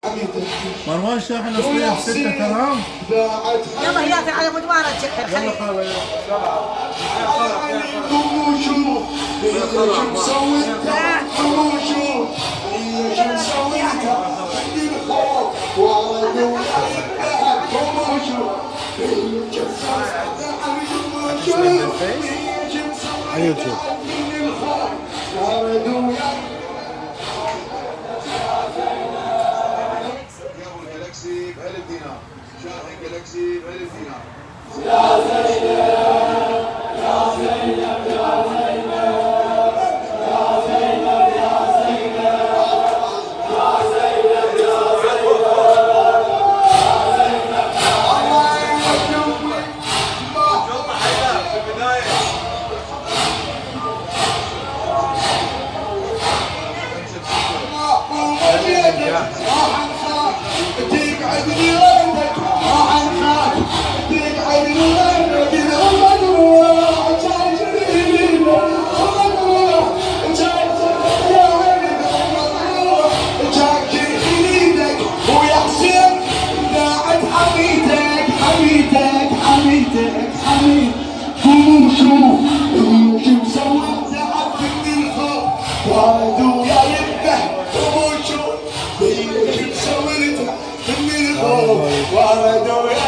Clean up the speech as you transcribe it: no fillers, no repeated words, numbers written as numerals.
مروان شاحن اصليه بستة تمام. يلا هي على مود ما رجعت يلا خلاص على يوتيوب. جالكسي ب 1000 دينار، شاحن جالكسي ب 1000 دينار. يا زينب يا زينب يا زينب يا زينب يا زينب يا زينب يا زينب يا زينب الله يوفقك. شوف حيدر في البداية. تقعدني وينك راح انخاف، تقعدني وينك اذا ما تروح تجري تروح يا عيني تروح تجاكر ايدك ويا حسين داعت حميتك حميتك حميتك حميت قوم شوف شو مسوي تعبت من الخوف وادو يا يبه قوم شوف شو مسوي من الخوف وادو يا